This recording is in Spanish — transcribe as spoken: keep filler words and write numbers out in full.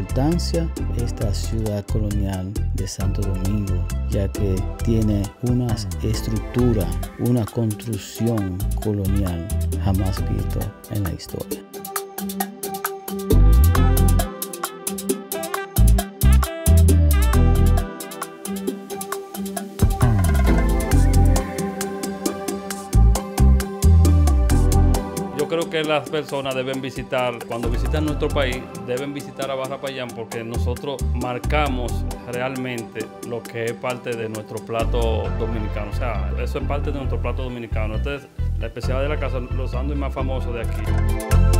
importancia de esta ciudad colonial de Santo Domingo, ya que tiene una estructura, una construcción colonial jamás visto en la historia. Yo creo que las personas deben visitar, cuando visitan nuestro país, deben visitar a Barra Payán porque nosotros marcamos realmente lo que es parte de nuestro plato dominicano. O sea, eso es parte de nuestro plato dominicano. Entonces, la especialidad de la casa, los sándwiches más famosos de aquí.